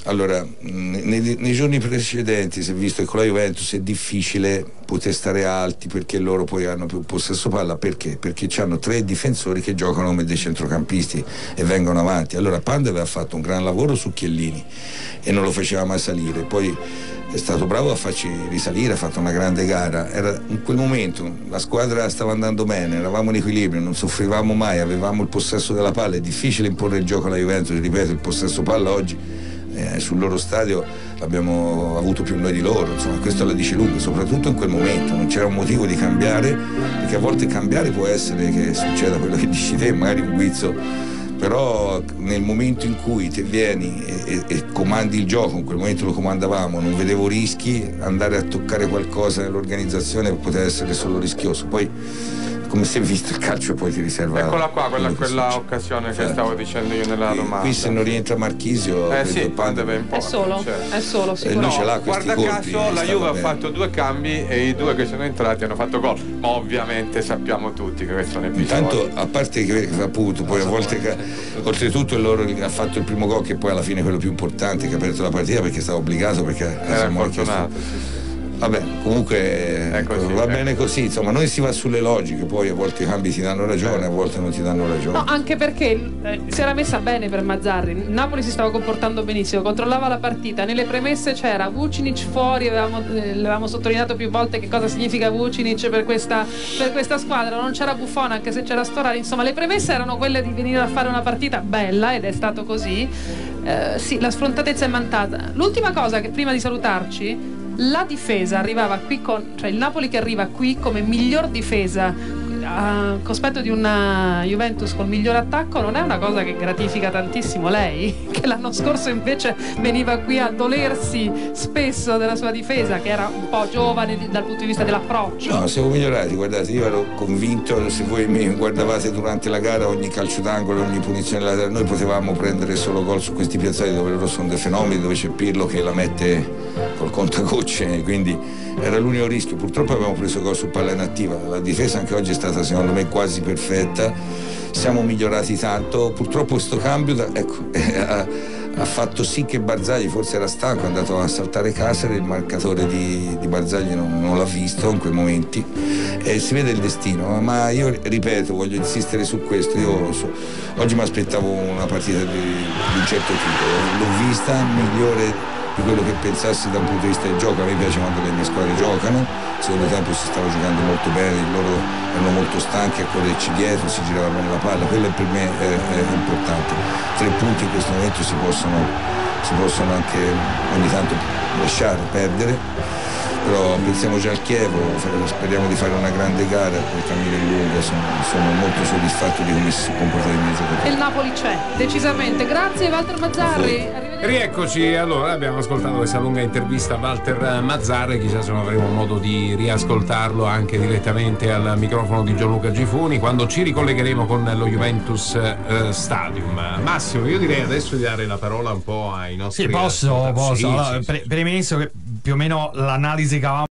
Allora, nei giorni precedenti si è visto che con la Juventus è difficile poter stare alti, perché loro poi hanno più possesso palla. Perché? Perché hanno 3 difensori che giocano come dei centrocampisti e vengono avanti. Allora Pandev ha fatto un gran lavoro su Chiellini e non lo faceva mai salire, poi è stato bravo a farci risalire, ha fatto una grande gara. In quel momento la squadra stava andando bene, eravamo in equilibrio, non soffrivamo mai, avevamo il possesso della palla. È difficile imporre il gioco alla Juventus, ripeto, il possesso palla oggi sul loro stadio abbiamo avuto più noi di loro, insomma questo la dice lunga, soprattutto in quel momento non c'era un motivo di cambiare, perché a volte cambiare può essere che succeda quello che dici te, magari un guizzo, però nel momento in cui te vieni e comandi il gioco, in quel momento lo comandavamo, non vedevo rischi, andare a toccare qualcosa nell'organizzazione poteva essere solo rischioso. Poi come si è visto il calcio poi ti riserva. Eccola qua, quella occasione che stavo dicendo io nella domanda. Qui se non rientra Marchisio sì, Pandev è solo, e lui ce l'ha questi guarda colpi, caso la Juve ha fatto 2 cambi e i 2 che sono entrati hanno fatto gol, ma ovviamente sappiamo tutti che questo è un episodio. Intanto, a parte che appunto poi a volte oltretutto loro ha fatto il primo gol, che poi alla fine è quello più importante, che ha aperto la partita, perché stava obbligato, perché era fortunato, sì. Vabbè, comunque va bene così, insomma, noi si va sulle logiche, poi a volte i cambi ti danno ragione, a volte non ti danno ragione. No, anche perché si era messa bene per Mazzarri, il Napoli si stava comportando benissimo, controllava la partita, nelle premesse c'era Vucinic fuori, avevamo sottolineato più volte che cosa significa Vucinic per questa squadra, non c'era Buffon anche se c'era Storari, insomma le premesse erano quelle di venire a fare una partita bella ed è stato così. Sì, la sfrontatezza è mancata. L'ultima cosa, che prima di salutarci, la difesa arrivava qui cioè il Napoli che arriva qui come miglior difesa a cospetto di una Juventus col miglior attacco, non è una cosa che gratifica tantissimo lei, che l'anno scorso invece veniva qui a dolersi spesso della sua difesa, che era un po' giovane dal punto di vista dell'approccio. No, siamo migliorati, guardate, io ero convinto, se voi mi guardavate durante la gara, ogni calcio d'angolo, ogni punizione laterale, noi potevamo prendere solo gol su questi piazzati dove loro sono dei fenomeni, dove c'è Pirlo che la mette col contagocce, quindi era l'unico rischio. Purtroppo abbiamo preso gol su palla inattiva, la difesa anche oggi è stata secondo me quasi perfetta, siamo migliorati tanto. Purtroppo questo cambio ha fatto sì che Barzagli forse era stanco, è andato a saltare Caceres, il marcatore di Barzagli non l'ha visto in quei momenti e si vede il destino, ma io ripeto, voglio insistere su questo. Oggi mi aspettavo una partita di un certo tipo, l'ho vista migliore di quello che pensassi da un punto di vista del gioco. A me piace quando le mie squadre giocano, il secondo tempo si stava giocando molto bene, loro erano molto stanchi a correrci dietro, si girava bene la palla, quello per me è importante. 3 punti in questo momento si possono anche ogni tanto lasciare perdere, però pensiamo già al Chievo, speriamo di fare una grande gara, il cammino è lungo, sono molto soddisfatto di come si sono comportati i miei giocatori. E il Napoli c'è, decisamente. Grazie Walter Mazzarri. Rieccoci, allora abbiamo ascoltato questa lunga intervista a Walter Mazzarri, chissà se non avremo modo di riascoltarlo anche direttamente al microfono di Gianluca Gifuni quando ci ricollegheremo con lo Juventus Stadium. Massimo, io direi adesso di dare la parola un po' ai nostri posso. Allora, sì. premesso che più o meno l'analisi che avevamo